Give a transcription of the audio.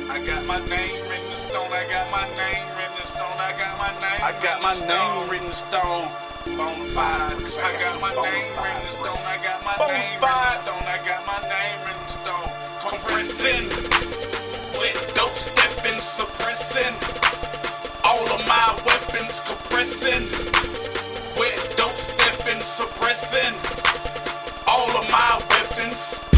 I got my name written in stone. I got my name written in stone. I got my name. I got my name written in stone. Bonafide. I got my name written in stone. I got my name written in stone. I got my name written in stone. Compressing with dope stepping, suppressing all of my weapons. Compressing with dope stepping, suppressing all of my weapons.